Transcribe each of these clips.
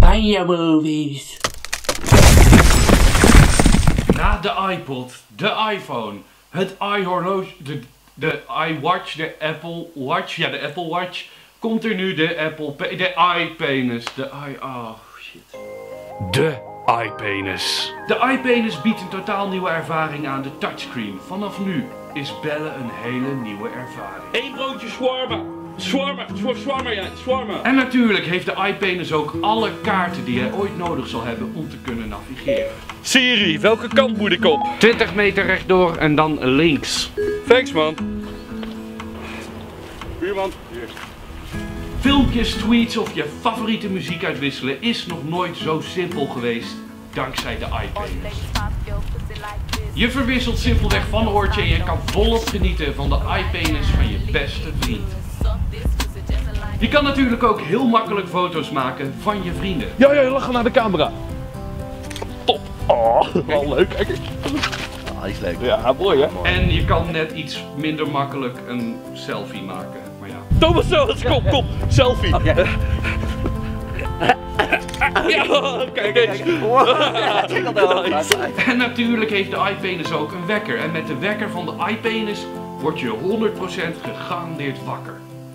Banja Movies. Na de iPod, de iPhone, het iHorloge, de iWatch, de Apple Watch, ja de Apple Watch, komt er nu de de iPenis, De iPenis. De iPenis biedt een totaal nieuwe ervaring aan de touchscreen. Vanaf nu is bellen een hele nieuwe ervaring. Eén broodje shawarma. Shawarma. En natuurlijk heeft de iPenis ook alle kaarten die jij ooit nodig zal hebben om te kunnen navigeren. Siri, welke kant moet ik op? 20 meter rechtdoor en dan links. Thanks man. Buurman. Hier. Filmpjes, tweets of je favoriete muziek uitwisselen is nog nooit zo simpel geweest dankzij de iPenis. Je verwisselt simpelweg van oortje en je kan volop genieten van de iPenis van je beste vriend. Je kan natuurlijk ook heel makkelijk foto's maken van je vrienden. Ja, lachen naar de camera. Top. Oh, wel leuk. Kijk eens. Ah, die is leuk. Ja, mooi hè. En je kan net iets minder makkelijk een selfie maken. Maar ja. Thomas, kom. Selfie. Okay. Ja, kijk eens. En natuurlijk heeft de iPenis ook een wekker. En met de wekker van de iPenis word je 100% gegarandeerd wakker.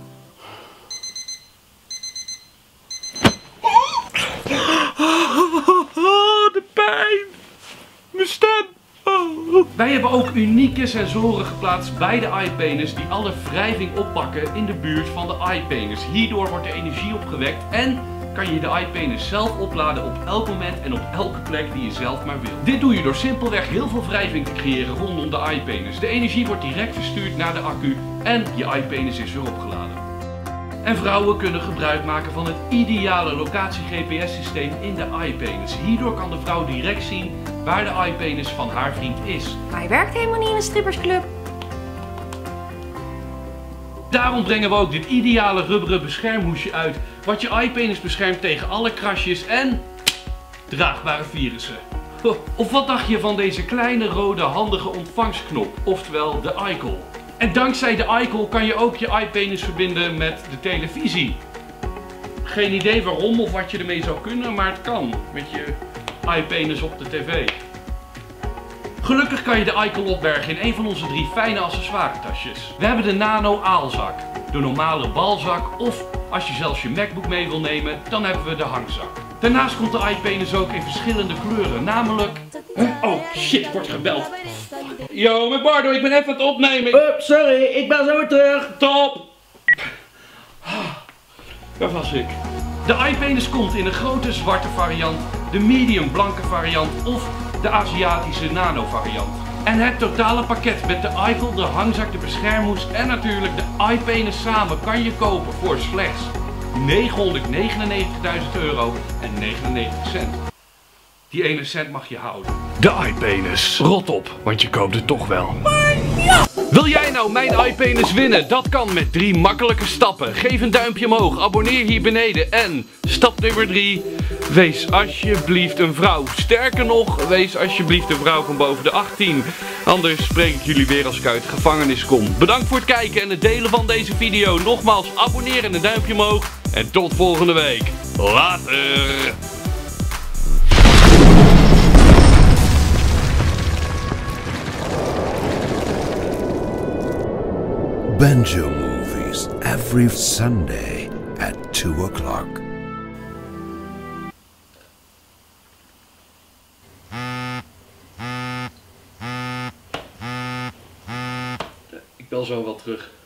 De pijn. Mijn stem. Wij hebben ook unieke sensoren geplaatst bij de iPenis die alle wrijving oppakken in de buurt van de iPenis. Hierdoor wordt de energie opgewekt en kan je de iPenis zelf opladen op elk moment en op elke plek die je zelf maar wil. Dit doe je door simpelweg heel veel wrijving te creëren rondom de iPenis. De energie wordt direct verstuurd naar de accu en je iPenis is weer opgeladen. En vrouwen kunnen gebruik maken van het ideale locatie-GPS-systeem in de iPenis. Hierdoor kan de vrouw direct zien waar de iPenis van haar vriend is. Maar hij werkt helemaal niet in een strippersclub. Daarom brengen we ook dit ideale rubberen beschermhoesje uit, wat je iPenis beschermt tegen alle krasjes en draagbare virussen. Of wat dacht je van deze kleine rode handige ontvangsknop, oftewel de iCall? En dankzij de iCall kan je ook je iPenis verbinden met de televisie. Geen idee waarom of wat je ermee zou kunnen, maar het kan met je iPenis op de tv. Gelukkig kan je de iCall opbergen in een van onze 3 fijne accessoiretasjes. We hebben de Nano aalzak, de normale balzak of als je zelfs je MacBook mee wil nemen, dan hebben we de hangzak. Daarnaast komt de iPenis ook in verschillende kleuren, namelijk... Oh shit, wordt gebeld. Yo, met Bardo, ik ben even aan het opnemen. Sorry, ik ben zo weer terug. Top! Waar was ik? De iPenis komt in een grote zwarte variant, de medium blanke variant of de Aziatische nano variant. En het totale pakket met de iCall, de hangzak, de beschermhoes en natuurlijk de iPenis samen kan je kopen voor slechts €999.000 Die ene cent mag je houden. De iPenis. Rot op, want je koopt het toch wel. Wil jij nou mijn iPenis winnen? Dat kan met 3 makkelijke stappen. Geef een duimpje omhoog, abonneer hier beneden en stap nummer 3. Wees alsjeblieft een vrouw. Sterker nog, wees alsjeblieft een vrouw van boven de 18. Anders spreek ik jullie weer als ik uit de gevangenis kom. Bedankt voor het kijken en het delen van deze video. Nogmaals, abonneer en een duimpje omhoog. En tot volgende week. Later. Banjo Movies every Sunday at 2 o'clock. Ik bel zo wel terug.